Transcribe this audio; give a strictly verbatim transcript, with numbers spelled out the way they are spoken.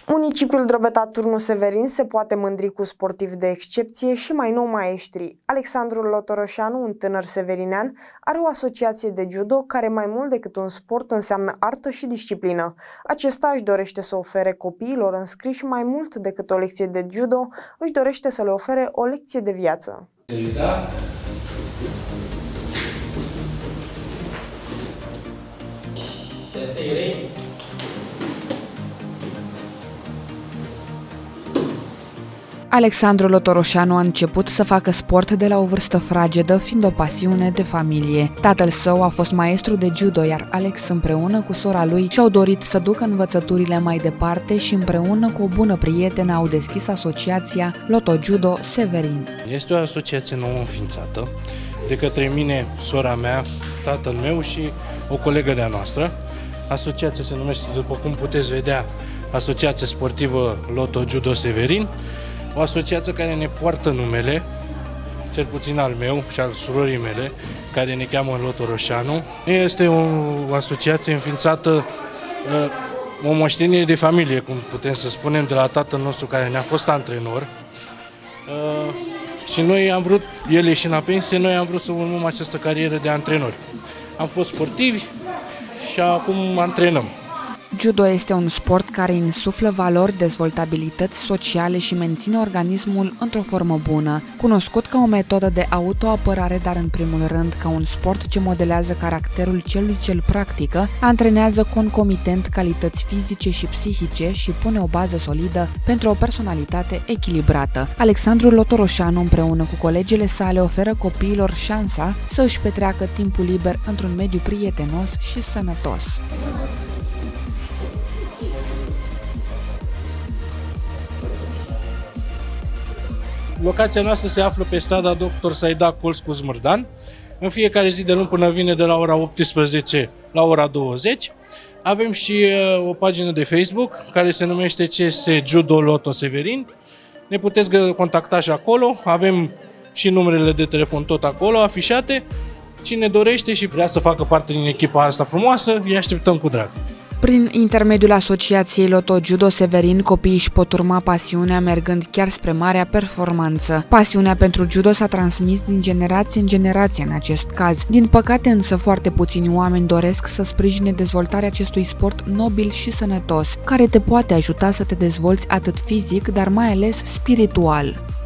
Municipiul Drobeta Turnu Severin se poate mândri cu sportivi de excepție și mai nou maestri. Alexandru Lotoroșanu, un tânăr severinean, are o asociație de judo care mai mult decât un sport înseamnă artă și disciplină. Acesta își dorește să ofere copiilor înscriși mai mult decât o lecție de judo, își dorește să le ofere o lecție de viață. Alexandru Lotoroșanu a început să facă sport de la o vârstă fragedă, fiind o pasiune de familie. Tatăl său a fost maestru de judo, iar Alex împreună cu sora lui și-au dorit să ducă învățăturile mai departe și împreună cu o bună prietenă au deschis asociația Loto Judo Severin. Este o asociație nouă înființată de către mine, sora mea, tatăl meu și o colegă de-a noastră. Asociația se numește, după cum puteți vedea, Asociația Sportivă Loto Judo Severin. O asociație care ne poartă numele, cel puțin al meu și al surorii mele, care ne cheamă Lotoroșanu. Este o asociație înființată, o moștenire de familie, cum putem să spunem, de la tatăl nostru care ne-a fost antrenor. Și noi am vrut, el ieșind la pensie, noi am vrut să urmăm această carieră de antrenori. Am fost sportivi și acum antrenăm. Judo este un sport care insuflă valori, dezvoltabilități sociale și menține organismul într-o formă bună. Cunoscut ca o metodă de autoapărare, dar în primul rând ca un sport ce modelează caracterul celui ce îl practică, antrenează concomitent calități fizice și psihice și pune o bază solidă pentru o personalitate echilibrată. Alexandru Lotoroșanu împreună cu colegele sale oferă copiilor șansa să își petreacă timpul liber într-un mediu prietenos și sănătos. Locația noastră se află pe strada Doctor Saida Colț cu Zmârdan. În fiecare zi de luni până vine de la ora optsprezece la ora douăzeci. Avem și o pagină de Facebook care se numește C S Judo Loto Severin. Ne puteți contacta și acolo. Avem și numerele de telefon tot acolo afișate. Cine dorește și vrea să facă parte din echipa asta frumoasă, îi așteptăm cu drag. Prin intermediul asociației Loto Judo Severin, copiii își pot urma pasiunea mergând chiar spre marea performanță. Pasiunea pentru judo s-a transmis din generație în generație în acest caz. Din păcate însă foarte puțini oameni doresc să sprijine dezvoltarea acestui sport nobil și sănătos, care te poate ajuta să te dezvolți atât fizic, dar mai ales spiritual.